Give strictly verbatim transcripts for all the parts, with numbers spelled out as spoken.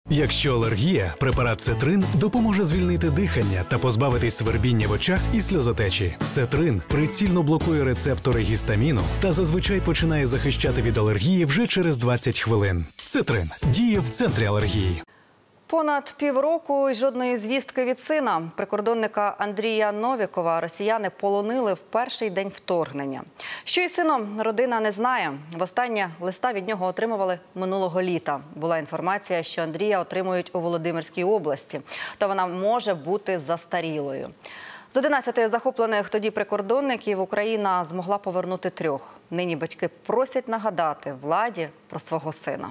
Якщо алергія, препарат Цетрин допоможе звільнити дихання та позбавитись свербіння в очах і сльозотечі. Цетрин прицільно блокує рецептори гістаміну та зазвичай починає захищати від алергії вже через двадцять хвилин. Цетрин діє в центрі алергії. Понад півроку і жодної звістки від сина. Прикордонника Андрія Новікова росіяни полонили в перший день вторгнення. Що із сином, родина не знає. Востаннє листа від нього отримували минулого літа. Була інформація, що Андрія отримують у Володимирській області. Та вона може бути застарілою. З одинадцяти захоплених тоді прикордонників Україна змогла повернути трьох. Нині батьки просять нагадати владі про свого сина.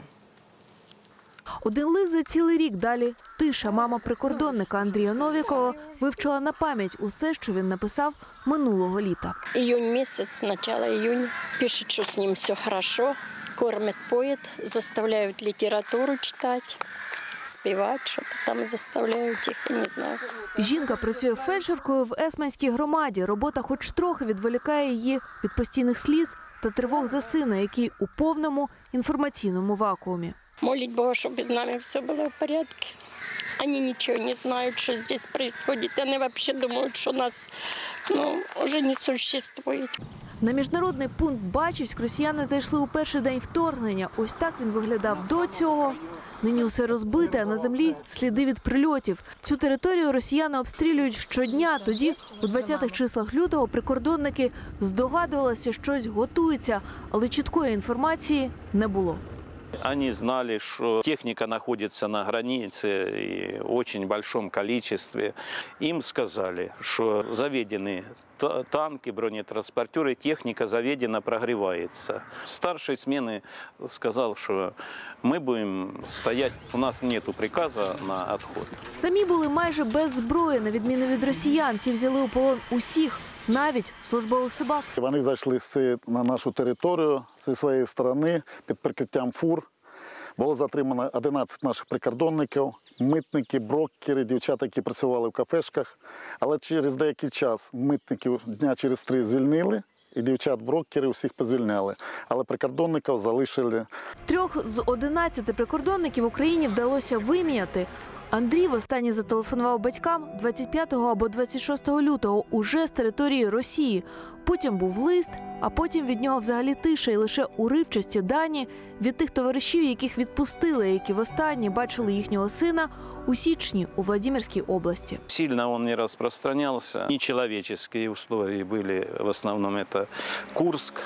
Один лист за цілий рік, далі тиша. Мама прикордонника Андрія Новікова вивчила на пам'ять усе, що він написав минулого літа. Июнь месяц, начало июня. Пишет, что с ним все хорошо. Кормят, поят, заставляют литературу читать, спевать, что-то там заставляют их, я не знаю. Жінка працює фельдшеркою в Есманській громаді. Робота хоч трохи відволікає її від постійних сліз та тривог за сина, який у повному інформаційному вакуумі. Молить Бога, чтобы с нами все было в порядке. Они ничего не знают, что здесь происходит. Они вообще думают, что нас ну, уже не существует. На міжнародний пункт Бачівськ росіяни зайшли у перший день вторгнення. Ось так він виглядав до цього. Нині усе розбите, а на землі сліди від прильотів. Цю територію росіяни обстрілюють щодня. Тоді, у двадцятих числах лютого, прикордонники здогадувалися, щось готується, але чіткої інформації не було. Они знали, что техника находится на границе и в очень большом количестве. Им сказали, что заведены танки, бронетранспортеры, техника заведена, прогревается. Старший смены сказал, что мы будем стоять, у нас нет приказа на отход. Самі були майже без зброї, на відміну від росіян. Ті взяли у полон усіх, навіть службових собак. Вони зайшли на нашу територію зі своєї сторони під прикриттям фур. Було затримано одинадцять наших прикордонників, митники, брокери, дівчата, які працювали в кафешках. Але через деякий час митників дня через три звільнили, і дівчат-брокерів усіх позвільняли. Але прикордонників залишили. Трьох з одинадцяти прикордонників Україні вдалося виміняти. Андрій востаннє зателефонував батькам двадцять п'ятого або двадцять шостого лютого уже з території Росії. Потім був лист, а потім від нього взагалі тиша і лише уривчасті дані від тих товаришів, яких відпустили, які востаннє бачили їхнього сина у січні у Володимирській області. Сильно он не распространялся. Нечеловеческие условия были, в основном это Курск,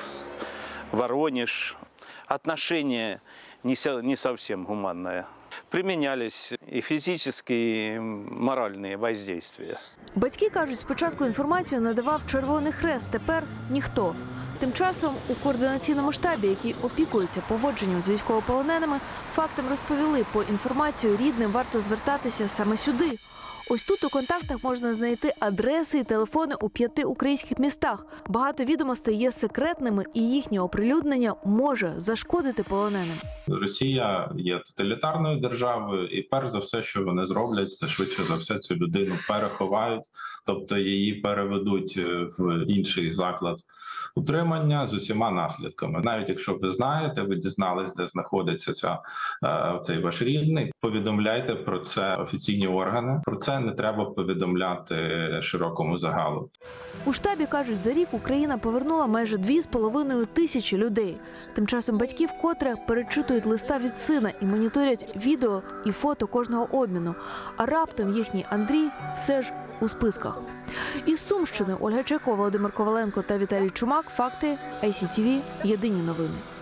Воронеж. Отношение не совсем гуманное. Применялись і фізичні, і моральні воздействия. Батьки кажуть, спочатку інформацію надавав Червоний Хрест, тепер ніхто. Тим часом у координаційному штабі, який опікується поводженням з військовополоненими, фактам розповіли, по інформацію рідним варто звертатися саме сюди. Ось тут у контактах можна знайти адреси і телефони у п'яти українських містах. Багато відомостей є секретними, і їхнє оприлюднення може зашкодити полоненим. Росія є тоталітарною державою, і перш за все, що вони зроблять, це швидше за все цю людину переховають, тобто її переведуть в інший заклад утримання з усіма наслідками. Навіть якщо ви знаєте, ви дізнались, де знаходиться ця, цей ваш рідний, повідомляйте про це офіційні органи. Про це не треба повідомляти широкому загалу. У штабі кажуть, за рік Україна повернула майже дві з половиною тисячі людей. Тим часом батьки вкотре перечитують листа від сина і моніторять відео і фото кожного обміну. А раптом їхній Андрій все ж у списках. Із Сумщини Ольга Чайкова, Володимир Коваленко та Віталій Чумак. Факти, ай сі ті ві, єдині новини.